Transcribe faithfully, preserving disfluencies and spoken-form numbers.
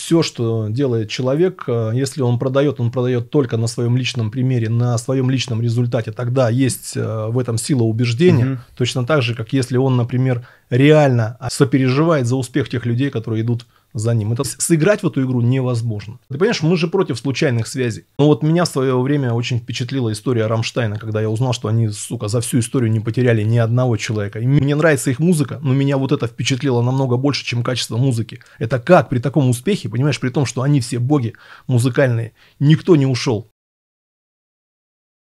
Все, что делает человек, э, если он продает, он продает только на своем личном примере, на своем личном результате. Тогда есть э, в этом сила убеждения. Мгм. Точно так же, как если он, например, реально сопереживает за успех тех людей, которые идут за ним. Это с- сыграть в эту игру невозможно. Ты понимаешь, мы же против случайных связей. Но вот меня в свое время очень впечатлила история Рамштайна, когда я узнал, что они, сука, за всю историю не потеряли ни одного человека. И мне нравится их музыка, но меня вот это впечатлило намного больше, чем качество музыки. Это как при таком успехе, понимаешь, при том, что они все боги музыкальные, никто не ушел.